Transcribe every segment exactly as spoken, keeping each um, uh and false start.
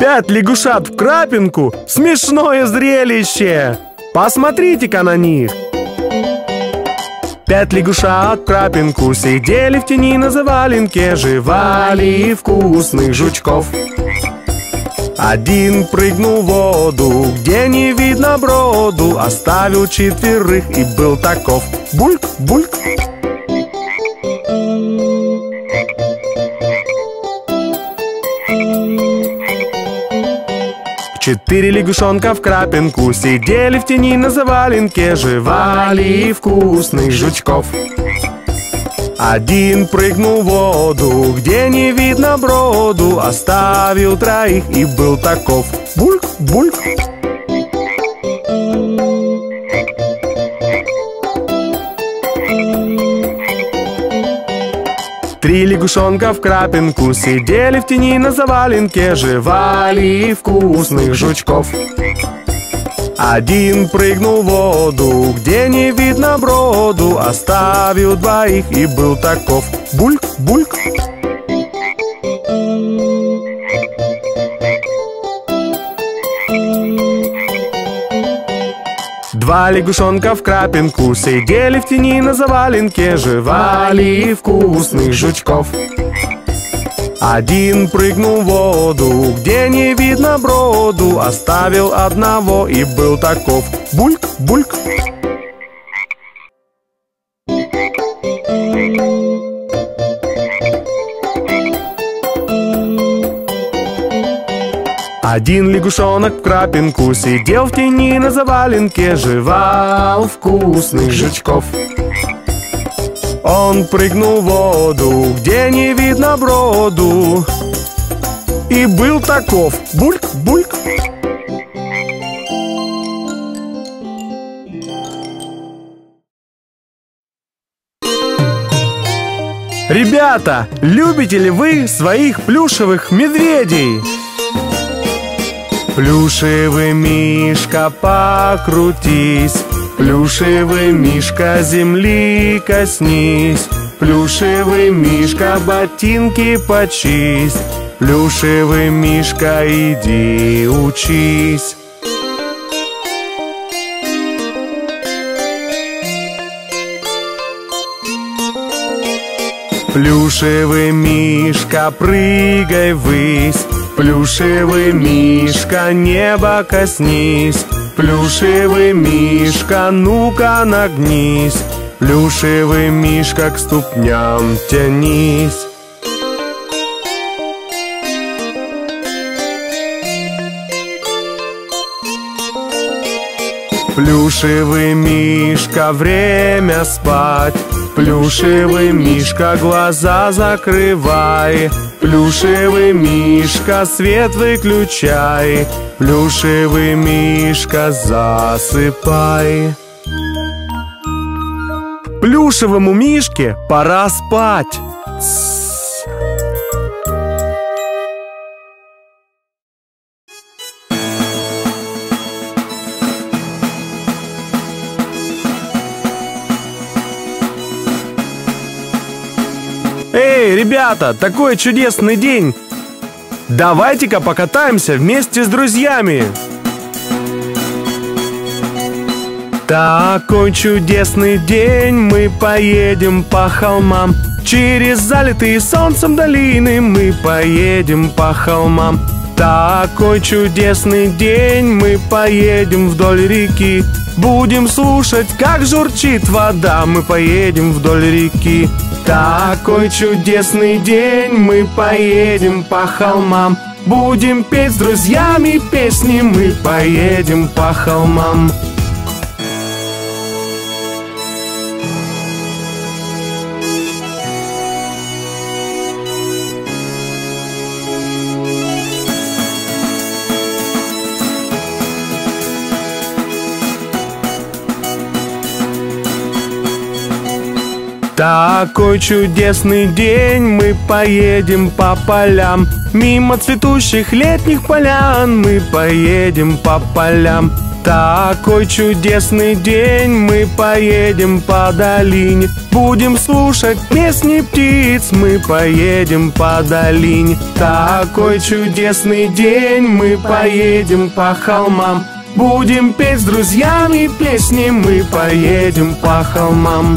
Пять лягушат в крапинку — смешное зрелище! Посмотрите-ка на них! Пять лягушат в крапинку сидели в тени на заваленке, жевали вкусных жучков. Один прыгнул в воду, где не видно броду, оставил четверых и был таков. Бульк, бульк. Четыре лягушонка в крапинку сидели в тени на заваленке, жевали вкусных жучков. Один прыгнул в воду, где не видно броду, оставил троих и был таков. Бульк, бульк. Три лягушонка в крапинку сидели в тени на заваленке, жевали вкусных жучков. Один прыгнул в воду, где не видно броду, оставил двоих и был таков. Бульк, бульк. Два лягушонка в крапинку сидели в тени на заваленке, жевали вкусных жучков. Один прыгнул в воду, где не видно броду, оставил одного и был таков. Бульк, бульк. Один лягушонок в крапинку сидел в тени на заваленке, жевал вкусных жучков. Он прыгнул в воду, где не видно броду, и был таков. Бульк, бульк. Ребята, любите ли вы своих плюшевых медведей? Плюшевый мишка, покрутись, плюшевый мишка, земли коснись, плюшевый мишка, ботинки почисть, плюшевый мишка, иди учись. Плюшевый мишка, прыгай ввысь, плюшевый мишка, небо коснись, плюшевый мишка, ну-ка нагнись, плюшевый мишка, к ступням тянись. Плюшевый мишка, время спать, плюшевый мишка, глаза закрывай, плюшевый мишка, свет выключай, плюшевый мишка, засыпай. Плюшевому мишке пора спать. Эй, ребята, такой чудесный день! Давайте-ка покатаемся вместе с друзьями! Такой чудесный день, мы поедем по холмам, через залитые солнцем долины мы поедем по холмам. Такой чудесный день, мы поедем вдоль реки, будем слушать, как журчит вода, мы поедем вдоль реки. Такой чудесный день, мы поедем по холмам, будем петь с друзьями песни, мы поедем по холмам. Такой чудесный день, мы поедем по полям. Мимо цветущих летних полян мы поедем по полям. Такой чудесный день, мы поедем по долине. Будем слушать песни птиц, мы поедем по долине. Такой чудесный день, мы поедем по холмам. Будем петь с друзьями песни, мы поедем по холмам.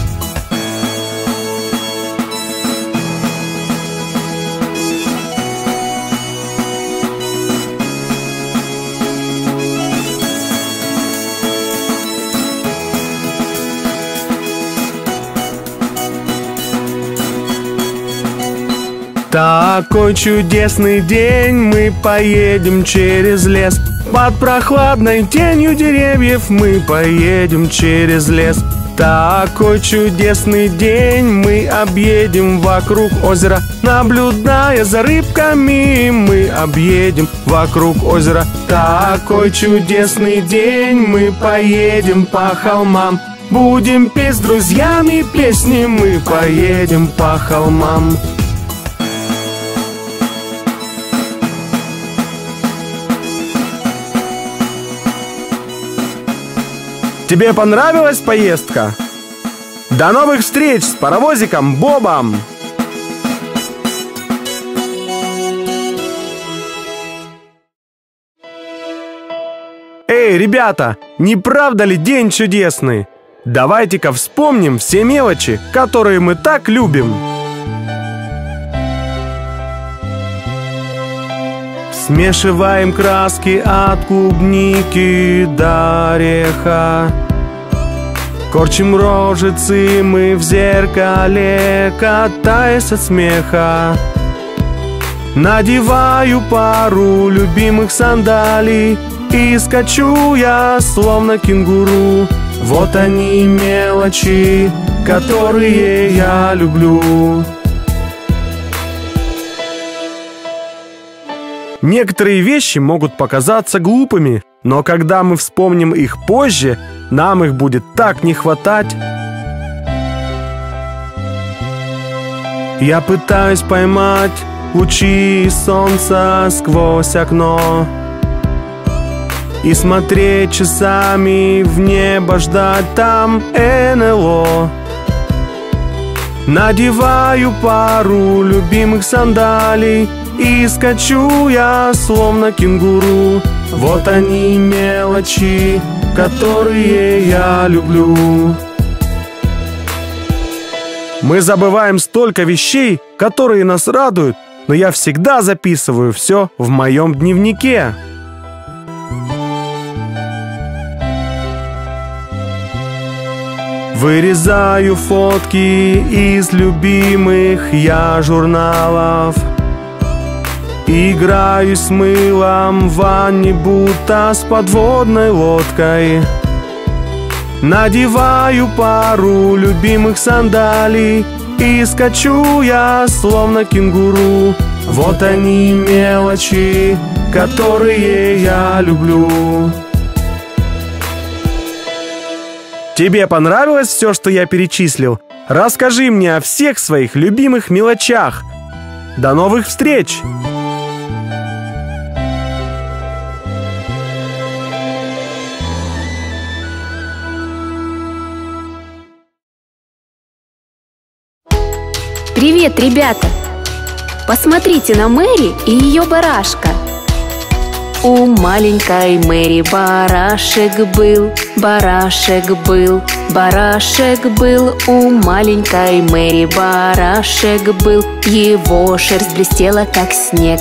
Такой чудесный день, мы поедем через лес. Под прохладной тенью деревьев мы поедем через лес. Такой чудесный день, мы объедем вокруг озера. Наблюдая за рыбками, мы объедем вокруг озера. Такой чудесный день, мы поедем по холмам. Будем петь с друзьями песни, мы поедем по холмам. Тебе понравилась поездка? До новых встреч с паровозиком Бобом! Эй, ребята, не правда ли день чудесный? Давайте-ка вспомним все мелочи, которые мы так любим. Смешиваем краски от клубники до ореха. Корчим рожицы мы в зеркале, катаясь от смеха. Надеваю пару любимых сандалий и скачу я, словно кенгуру. Вот они мелочи, которые я люблю. Некоторые вещи могут показаться глупыми, но когда мы вспомним их позже, нам их будет так не хватать. Я пытаюсь поймать лучи солнца сквозь окно и смотреть часами в небо, ждать там эн эл о. Надеваю пару любимых сандалий и скачу я, словно кенгуру. Вот они мелочи, которые я люблю. Мы забываем столько вещей, которые нас радуют, но я всегда записываю все в моем дневнике. Вырезаю фотки из любимых я журналов. Играю с мылом в ванне, будто с подводной лодкой. Надеваю пару любимых сандалий и скачу я, словно кенгуру. Вот они мелочи, которые я люблю. Тебе понравилось все, что я перечислил? Расскажи мне о всех своих любимых мелочах. До новых встреч! Привет, ребята! Посмотрите на Мэри и ее барашка. У маленькой Мэри барашек был, барашек был, барашек был. У маленькой Мэри барашек был, его шерсть блестела, как снег.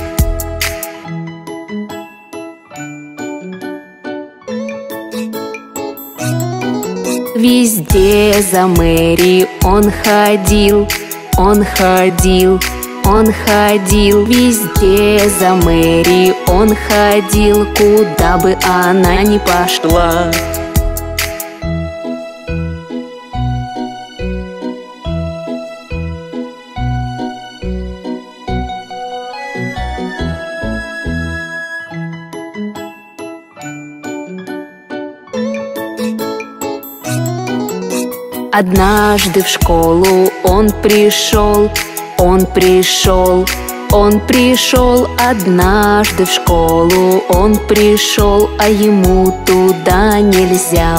Везде за Мэри он ходил, он ходил, он ходил. Везде за Мэри он ходил, куда бы она ни пошла. Однажды в школу он пришел, он пришел, он пришел. Однажды в школу он пришел, а ему туда нельзя.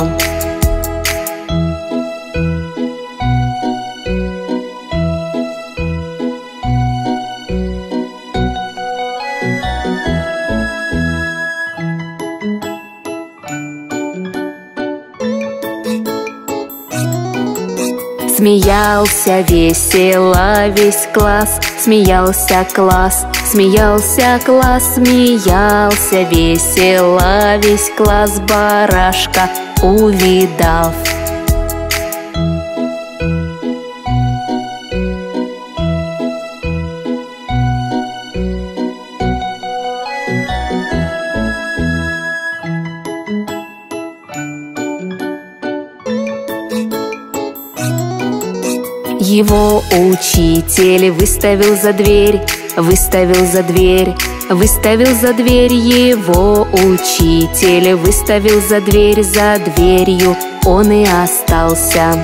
Смеялся весело весь класс, смеялся класс, смеялся класс, смеялся весело весь класс, барашка увидав. Его учитель выставил за дверь, выставил за дверь, выставил за дверь. Его учитель выставил за дверь, за дверью он и остался.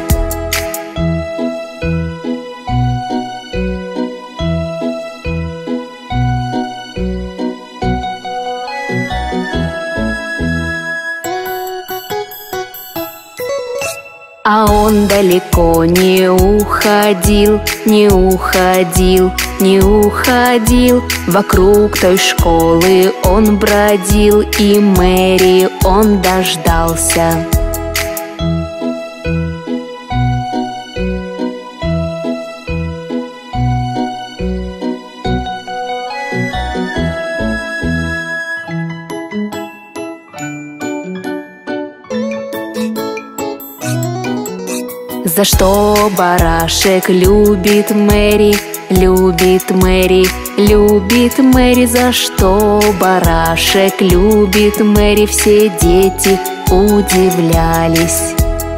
А он далеко не уходил, не уходил, не уходил. Вокруг той школы он бродил, и Мэри он дождался. За что барашек любит Мэри, любит Мэри, любит Мэри? За что барашек любит Мэри? Все дети удивлялись.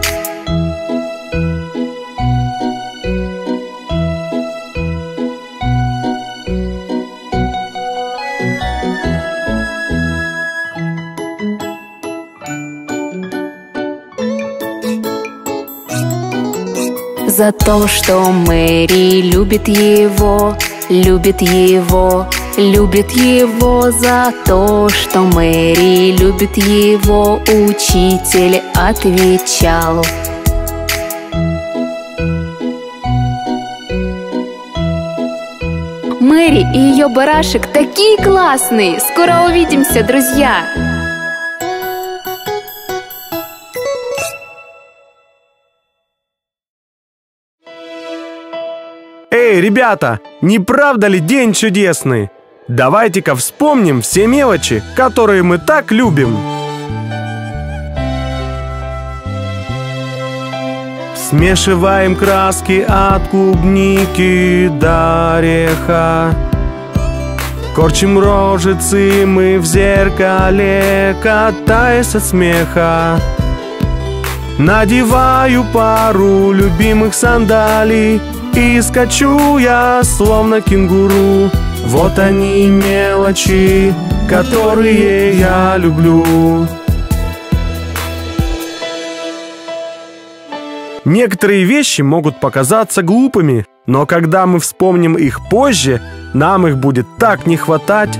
За то, что Мэри любит его, любит его, любит его. За то, что Мэри любит его, учитель отвечал: Мэри и ее барашек такие классные! Скоро увидимся, друзья! Эй, ребята, не правда ли день чудесный? Давайте-ка вспомним все мелочи, которые мы так любим. Смешиваем краски от клубники до ореха. Корчим рожицы мы в зеркале, катаясь от смеха. Надеваю пару любимых сандалий и скачу я, словно кенгуру. Вот они мелочи, которые я люблю. Некоторые вещи могут показаться глупыми, но когда мы вспомним их позже, нам их будет так не хватать.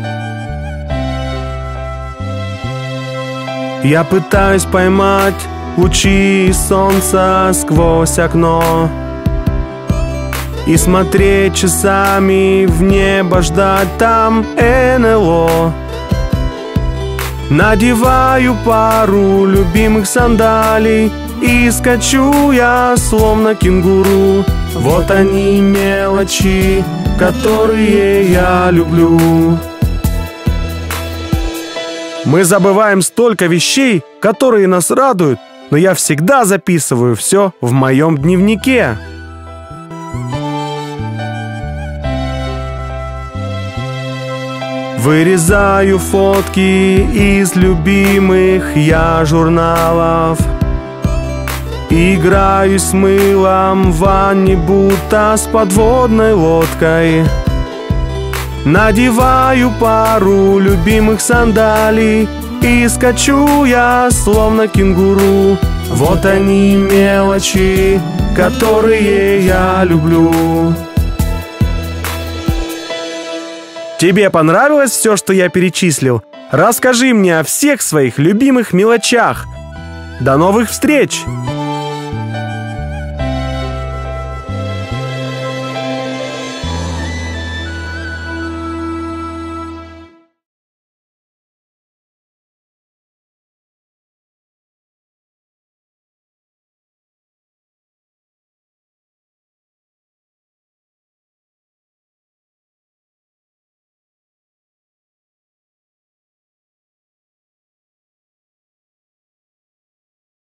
Я пытаюсь поймать лучи солнца сквозь окно и смотреть часами в небо, ждать там эн эл о. Надеваю пару любимых сандалий и скачу я, словно кенгуру. Вот они мелочи, которые я люблю. Мы забываем столько вещей, которые нас радуют, но я всегда записываю все в моем дневнике. Вырезаю фотки из любимых я журналов. Играюсь с мылом в ванне, будто с подводной лодкой. Надеваю пару любимых сандалий и скачу я, словно кенгуру. Вот они мелочи, которые я люблю. Тебе понравилось все, что я перечислил? Расскажи мне о всех своих любимых мелочах. До новых встреч!